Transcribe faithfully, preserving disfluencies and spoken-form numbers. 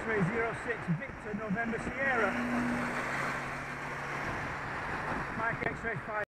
X-ray zero six Victor November Sierra. Mike X-ray five.